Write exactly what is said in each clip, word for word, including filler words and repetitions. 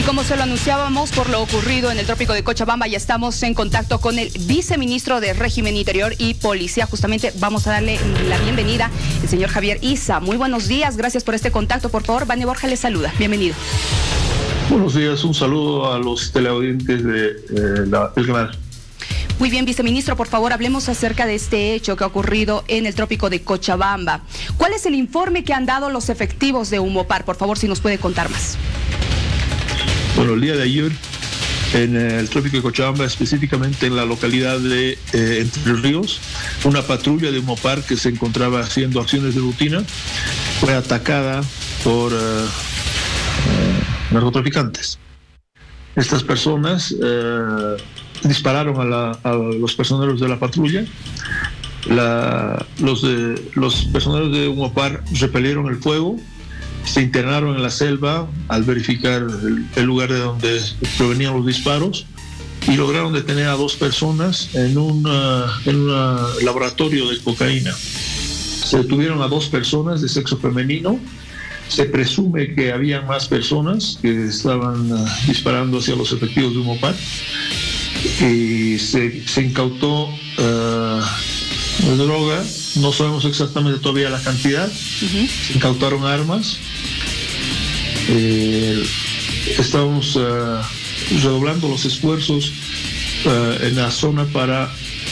Y como se lo anunciábamos por lo ocurrido en el trópico de Cochabamba, ya estamos en contacto con el viceministro de Régimen Interior y Policía. Justamente vamos a darle la bienvenida al señor Javier Isa. Muy buenos días, gracias por este contacto. Por favor, Vane Borja le saluda. Bienvenido. Buenos días, un saludo a los teleaudientes de eh, la, el canal. Muy bien, viceministro, por favor, hablemos acerca de este hecho que ha ocurrido en el trópico de Cochabamba. ¿Cuál es el informe que han dado los efectivos de Umopar? Por favor, si nos puede contar más. Bueno, el día de ayer, en el trópico de Cochabamba, específicamente en la localidad de eh, Entre Ríos, una patrulla de Umopar que se encontraba haciendo acciones de rutina fue atacada por eh, eh, narcotraficantes. Estas personas eh, dispararon a, la, a los personeros de la patrulla. La, los, de, los personeros de Umopar repelieron el fuego, se internaron en la selva al verificar el, el lugar de donde provenían los disparos y lograron detener a dos personas en un en un laboratorio de cocaína. Se detuvieron a dos personas de sexo femenino. Se presume que había más personas que estaban uh, disparando hacia los efectivos de Umopar y se, se incautó uh, droga. No sabemos exactamente todavía la cantidad. Uh-huh. Se incautaron armas. Eh, estamos uh, redoblando los esfuerzos uh, en la zona para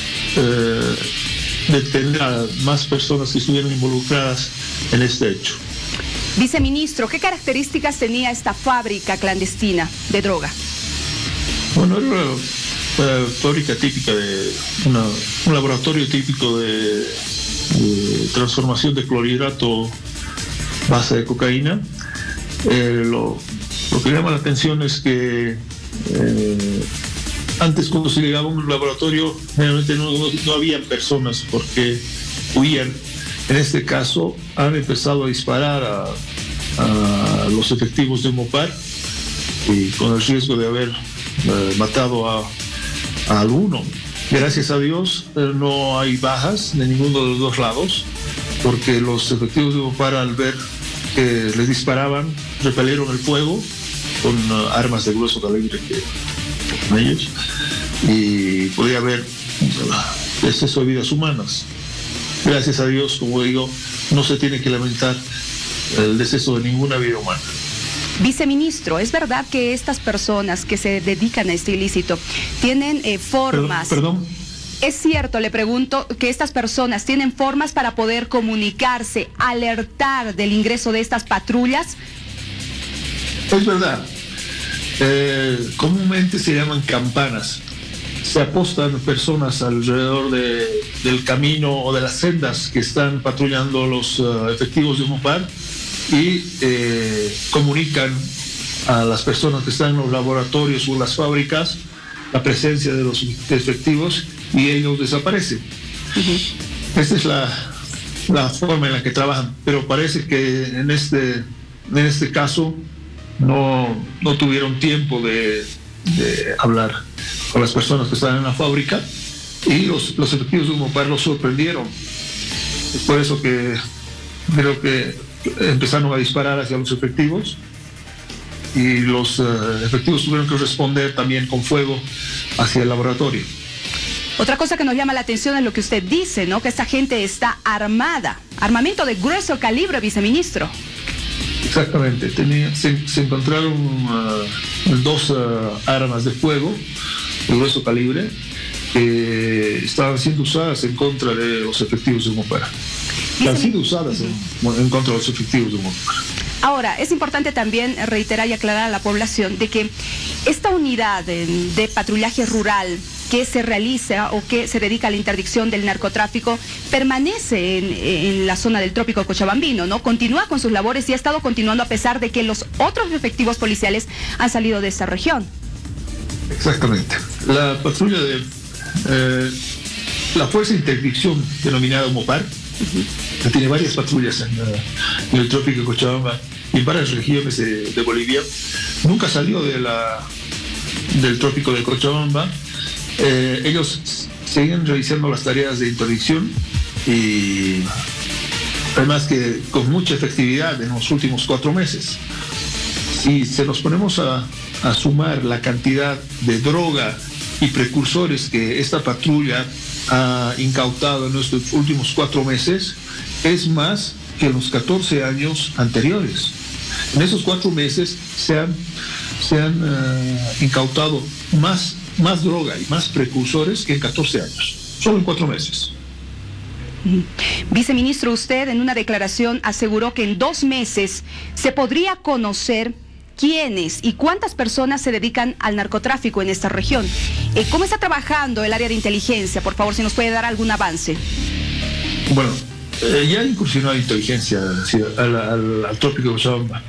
uh, detener a más personas que estuvieran involucradas en este hecho. Viceministro, ¿qué características tenía esta fábrica clandestina de droga? Bueno, era una uh, fábrica típica de una, un laboratorio típico de, de transformación de clorhidrato base de cocaína. Eh, lo, lo que llama la atención es que eh, antes, cuando se llegaba a un laboratorio, realmente no, no, no habían personas porque huían. En este caso han empezado a disparar a, a los efectivos de Umopar y con el riesgo de haber eh, matado a, a alguno. Gracias a Dios eh, no hay bajas de ninguno de los dos lados, porque los efectivos de Umopar, al ver que les disparaban, repelieron el fuego con uh, armas de grueso calibre que con ellos, y podía haber uh, exceso de vidas humanas. Gracias a Dios, como digo, no se tiene que lamentar el deceso de ninguna vida humana. Viceministro, ¿es verdad que estas personas que se dedican a este ilícito tienen eh, formas... Perdón. perdón. ¿Es cierto, le pregunto, que estas personas tienen formas para poder comunicarse, alertar del ingreso de estas patrullas? Es verdad. Eh, comúnmente se llaman campanas. Se apostan personas alrededor de, del camino o de las sendas que están patrullando los uh, efectivos de Umopar y eh, comunican a las personas que están en los laboratorios o en las fábricas la presencia de los efectivos y ellos desaparecen. Uh-huh. Esta es la, la forma en la que trabajan, pero parece que en este, en este caso no, no tuvieron tiempo de, de hablar con las personas que están en la fábrica y los, los efectivos de Umopar los sorprendieron. Es por eso que creo que empezaron a disparar hacia los efectivos y los uh, efectivos tuvieron que responder también con fuego hacia el laboratorio. Otra cosa que nos llama la atención es lo que usted dice, ¿no? Que esta gente está armada. Armamento de grueso calibre, viceministro. Exactamente. Tenía, se, se encontraron uh, dos uh, armas de fuego de grueso calibre que estaban siendo usadas en contra de los efectivos de Umopar. Que han sido usadas en, en contra de los efectivos de Umopar. Ahora, es importante también reiterar y aclarar a la población de que esta unidad de, de patrullaje rural que se realiza o que se dedica a la interdicción del narcotráfico permanece en, en la zona del trópico cochabambino, ¿no? Continúa con sus labores y ha estado continuando a pesar de que los otros efectivos policiales han salido de esta región. Exactamente. La patrulla de eh, la fuerza de interdicción denominada Umopar, uh-huh, que tiene varias patrullas en, uh, en el trópico de Cochabamba y en varias regiones de, de Bolivia, nunca salió de la, del trópico de Cochabamba. Eh, ellos siguen realizando las tareas de interdicción y además que con mucha efectividad en los últimos cuatro meses. Si se nos ponemos a, a sumar la cantidad de droga y precursores que esta patrulla ha incautado en estos últimos cuatro meses, es más que en los catorce años anteriores. En esos cuatro meses se han, se han uh, incautado más, más droga y más precursores que en catorce años, solo en cuatro meses. Viceministro, usted en una declaración aseguró que en dos meses se podría conocer quiénes y cuántas personas se dedican al narcotráfico en esta región. Eh, ¿Cómo está trabajando el área de inteligencia? Por favor, si nos puede dar algún avance. Bueno, eh, ya incursionó la inteligencia sí, al, al, al trópico de Cochabamba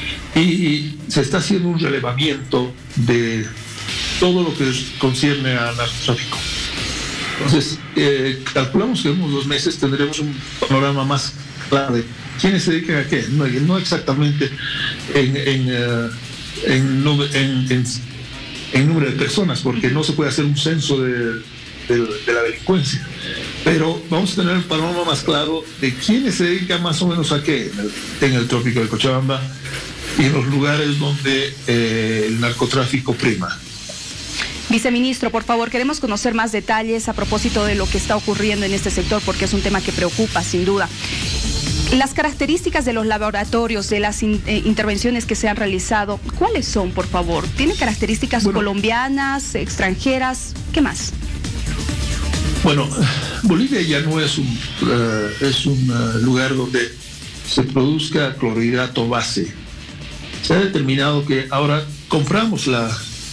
y se está haciendo un relevamiento de todo lo que concierne al narcotráfico. Entonces, eh, calculamos que en unos dos meses tendremos un panorama más claro de quiénes se dedican a qué, no, no exactamente en, en, uh, en, en, en, en número de personas, porque no se puede hacer un censo de, de, de la delincuencia, pero vamos a tener un panorama más claro de quiénes se dedican más o menos a qué en el, en el trópico de Cochabamba y en los lugares donde eh, el narcotráfico prima. Viceministro, por favor, queremos conocer más detalles a propósito de lo que está ocurriendo en este sector, porque es un tema que preocupa, sin duda. Las características de los laboratorios, de las in, eh, intervenciones que se han realizado, ¿cuáles son, por favor? ¿Tienen características bueno, colombianas, extranjeras? ¿Qué más? Bueno, Bolivia ya no es un, uh, es un uh, lugar donde se produzca clorhidrato base. Se ha determinado que ahora compramos la...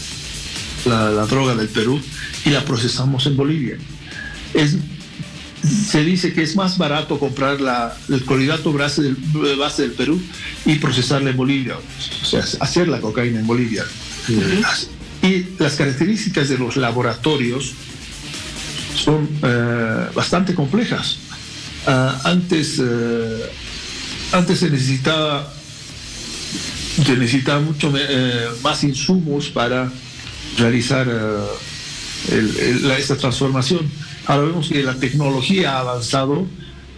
La, la droga del Perú y la procesamos en Bolivia. Es, se dice que es más barato comprar la, el clorhidrato base del, base del Perú y procesarla en Bolivia, o sea, hacer la cocaína en Bolivia. Uh-huh. Y las características de los laboratorios son eh, bastante complejas. Uh, antes, eh, antes se necesitaba, se necesitaba mucho eh, más insumos para realizar uh, el, el, la, esta transformación. Ahora vemos que la tecnología ha avanzado.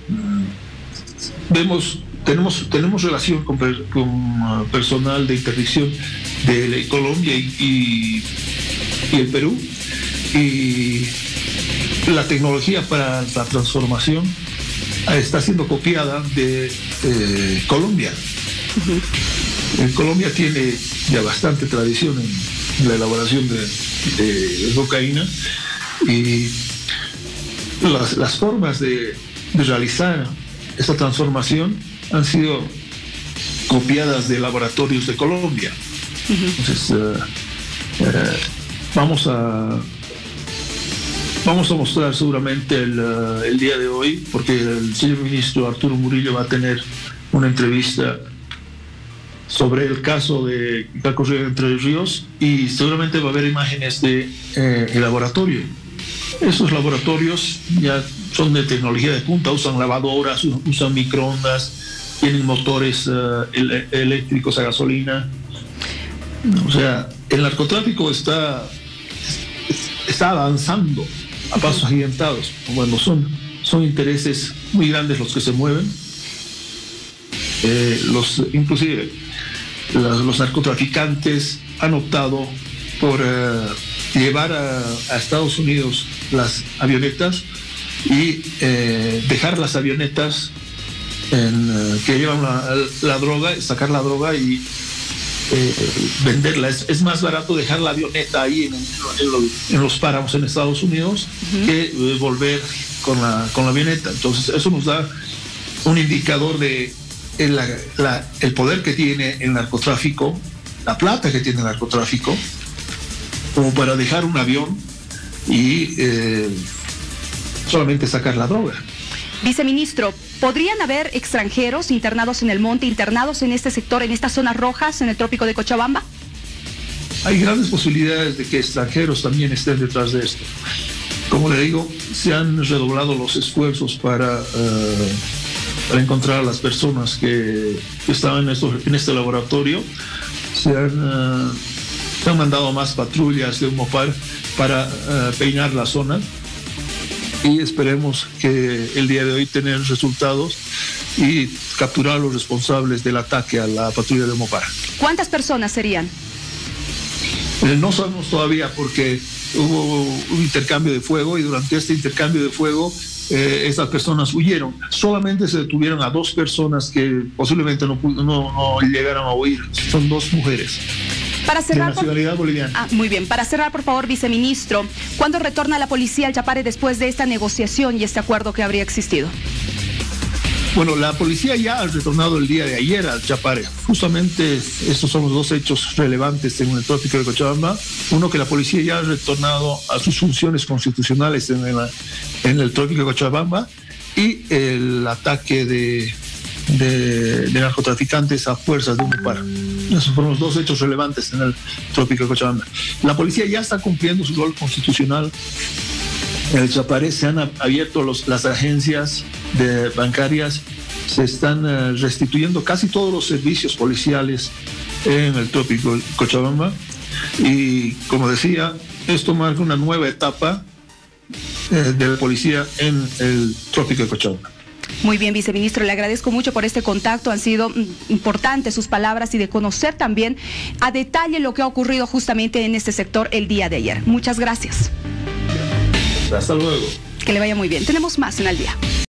Vemos, tenemos, tenemos relación con, per, con uh, personal de interdicción de Colombia y, y, y el Perú. Y la tecnología para la transformación está siendo copiada de eh, Colombia. Uh-huh. En Colombia tiene ya bastante tradición en la elaboración de, de cocaína y las, las formas de, de realizar esta transformación han sido copiadas de laboratorios de Colombia. Uh-huh. Entonces uh, uh, vamos a vamos a mostrar seguramente el, uh, el día de hoy, porque el señor ministro Arturo Murillo va a tener una entrevista sobre el caso de que ha ocurrido en Entre Ríos y seguramente va a haber imágenes de eh, el laboratorio. Esos laboratorios ya son de tecnología de punta, usan lavadoras, usan microondas, tienen motores uh, el, eléctricos a gasolina. O sea, el narcotráfico está, está avanzando a pasos agigantados. Bueno, son, son intereses muy grandes los que se mueven. Eh, los, inclusive los, los narcotraficantes han optado por uh, llevar a, a Estados Unidos las avionetas y eh, dejar las avionetas en, uh, que llevan la, la droga, sacar la droga y eh, venderla. Es, es más barato dejar la avioneta ahí en, en, los, en los páramos en Estados Unidos uh-huh. que eh, volver con la, con la avioneta. Entonces eso nos da un indicador de el, la, la, el poder que tiene el narcotráfico, la plata que tiene el narcotráfico, como para dejar un avión y eh, solamente sacar la droga. Viceministro, ¿podrían haber extranjeros internados en el monte, internados en este sector, en estas zonas rojas, en el trópico de Cochabamba? Hay grandes posibilidades de que extranjeros también estén detrás de esto. Como le digo, se han redoblado los esfuerzos para, uh, para encontrar a las personas que, que estaban en, estos, en este laboratorio. Se han, uh, se han mandado más patrullas de Umopar para uh, peinar la zona. Y esperemos que el día de hoy tener resultados y capturar a los responsables del ataque a la patrulla de Umopar. ¿Cuántas personas serían? Eh, no sabemos todavía porque hubo un intercambio de fuego y durante este intercambio de fuego eh, estas personas huyeron. Solamente se detuvieron a dos personas que posiblemente no, no, no llegaron a huir. Son dos mujeres. Para cerrar, de nacionalidad por... boliviana. Ah, muy bien. Para cerrar, por favor, viceministro, ¿cuándo retorna la policía al Chapare después de esta negociación y este acuerdo que habría existido? Bueno, la policía ya ha retornado el día de ayer al Chapare. Justamente estos son los dos hechos relevantes en el trópico de Cochabamba. Uno, que la policía ya ha retornado a sus funciones constitucionales en el, en el trópico de Cochabamba, y el ataque de, de, de narcotraficantes a fuerzas de UNEPAR. Esos fueron los dos hechos relevantes en el trópico de Cochabamba. La policía ya está cumpliendo su rol constitucional. En el Chapare se han abierto los, las agencias de bancarias, se están uh, restituyendo casi todos los servicios policiales en el trópico de Cochabamba, y como decía, esto marca una nueva etapa eh, de la policía en el trópico de Cochabamba. Muy bien, viceministro, le agradezco mucho por este contacto. Han sido importantes sus palabras y de conocer también a detalle lo que ha ocurrido justamente en este sector el día de ayer. Muchas gracias. Hasta luego. Que le vaya muy bien. Tenemos más en Al Día.